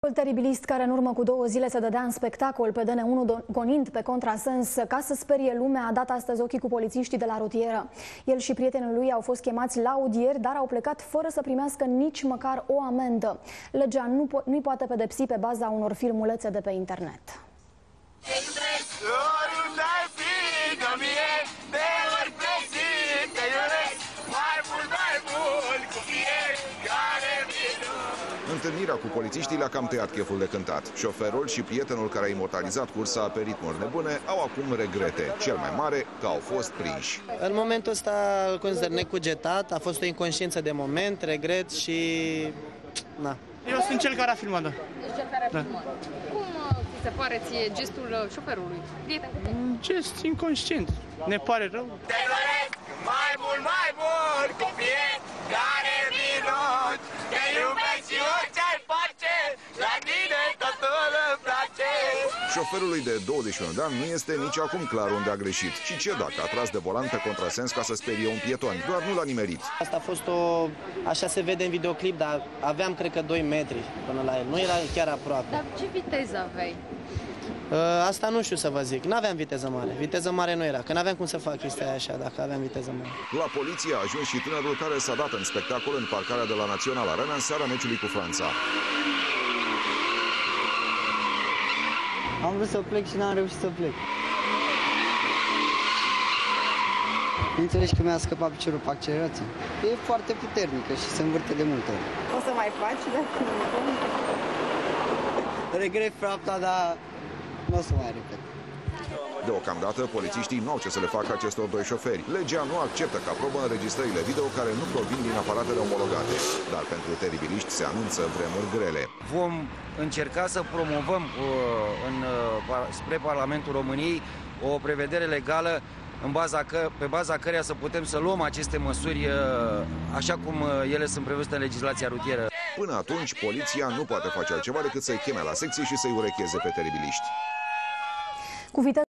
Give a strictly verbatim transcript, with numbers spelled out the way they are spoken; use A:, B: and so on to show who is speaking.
A: Teribilist care în urmă cu două zile se dădea în spectacol pe D N unu gonind pe contrasens ca să sperie lumea, a dat astăzi ochii cu polițiștii de la rutieră. El și prietenul lui au fost chemați la audieri, dar au plecat fără să primească nici măcar o amendă. Legea nu po- nu-i poate pedepsi pe baza unor filmulețe de pe internet.
B: Întâlnirea cu polițiștii le-a cam tăiat cheful de cântat. Șoferul și prietenul care a imortalizat cursa pe ritmuri nebune au acum regrete. Cel mai mare că au fost prinși.
C: În momentul ăsta îl consider necugetat, a fost o inconștiință de moment, regret și... na.
D: Eu sunt cel care a filmat, da.
E: Deci cel care a filmat. Cum ți se pare ție gestul șoferului? Prieten cu tine?
D: Un gest inconștient. Ne pare rău.
F: Te doresc mai mult, mai mult, copie care minut. Te iubesc și orice-ai face, la tine totul îmi place.
B: Șoferului de douăzeci și unu de ani nu este nici acum clar unde a greșit și ce dacă a tras de volan pe contrasens ca să sperie un pieton, doar nu l-a nimerit.
C: Asta a fost o... așa se vede în videoclip, dar aveam cred că doi metri până la el, nu era chiar aproape.
E: Dar ce viteză aveai?
C: Asta nu știu să vă zic, n-aveam viteză mare, viteză mare nu era, că n-aveam cum să fac chestia așa dacă aveam viteză mare.
B: La poliție a ajuns și tânărul care s-a dat în spectacol în parcarea de la Național Arena în seara meciului cu Franța.
G: Am vrut să plec și n-am reușit să plec. Înțelegi că mi-a scăpat piciorul pe accelerație. E foarte puternică și se învârte de multe ori.
H: O să mai faci dacă nu?
G: Regret fapta, dar nu o să mai repet.
B: Deocamdată, polițiștii nu au ce să le facă acestor doi șoferi. Legea nu acceptă ca probă înregistrările video care nu provin din aparatele omologate. Dar pentru teribiliști se anunță vremuri grele.
I: Vom încerca să promovăm uh, în, uh, spre Parlamentul României o prevedere legală în baza că, pe baza căreia să putem să luăm aceste măsuri uh, așa cum uh, ele sunt prevăzute în legislația rutieră.
B: Până atunci, poliția nu poate face altceva decât să-i cheme la secție și să-i urecheze pe teribiliști.
A: Cu viteză